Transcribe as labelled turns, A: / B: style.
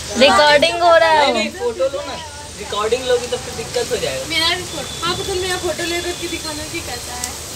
A: Recording हो रहा है।
B: नहीं फोटो लो ना, रिकॉर्डिंग लोगी तो फिर दिक्कत हो जाएगा।
C: मेरा भी फोटो, हाँ तो मेरा फोटो लेकर के दिखाना कि कैसा है।